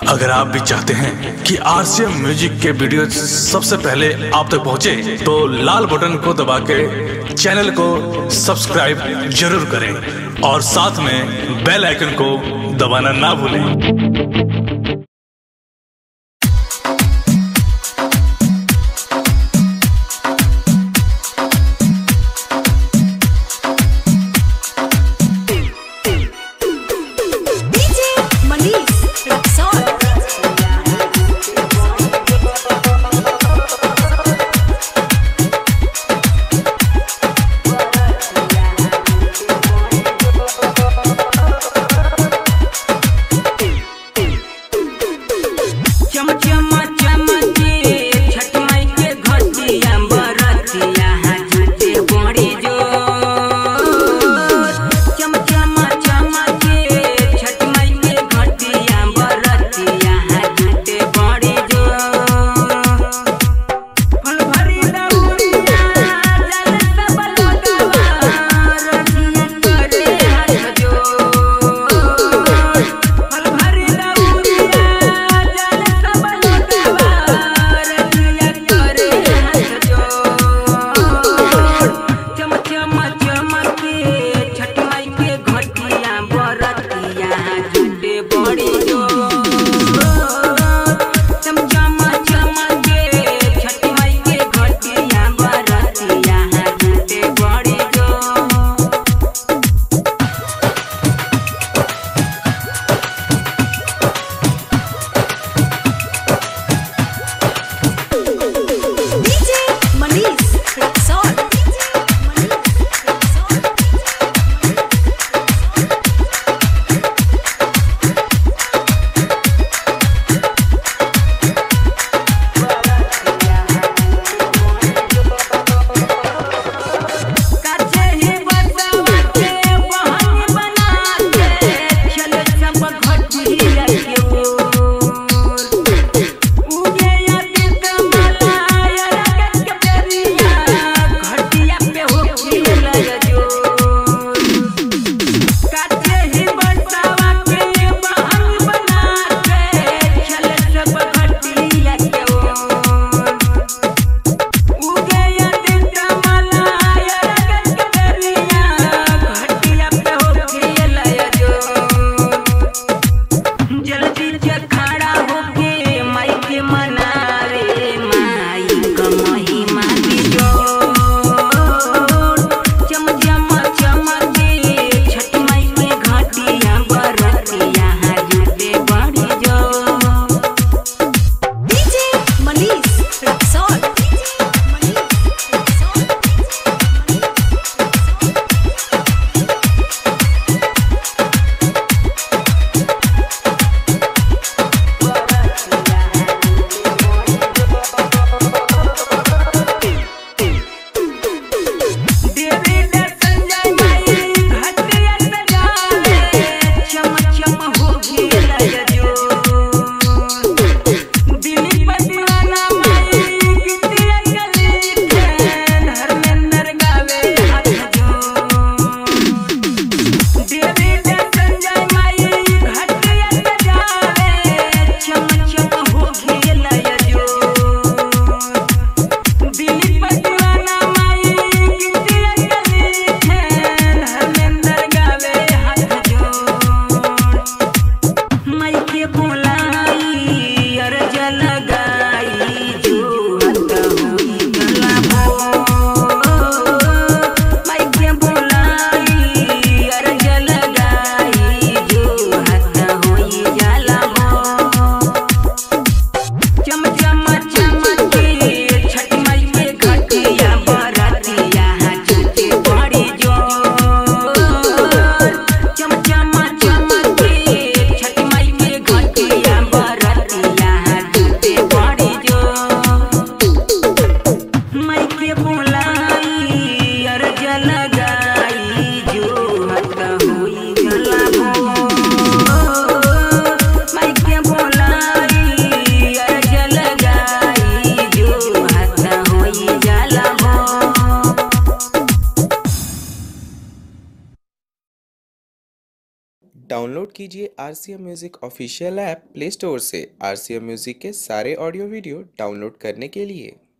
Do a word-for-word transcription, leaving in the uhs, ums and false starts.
अगर आप भी चाहते हैं कि आरसीएम म्यूजिक के वीडियो सबसे पहले आप तक पहुंचे, तो लाल बटन को दबा के चैनल को सब्सक्राइब जरूर करें और साथ में बेल आइकन को दबाना ना भूलें। डाउनलोड कीजिए R C M music official app play store से आर सी एम म्यूजिक के सारे ऑडियो वीडियो डाउनलोड करने के लिए।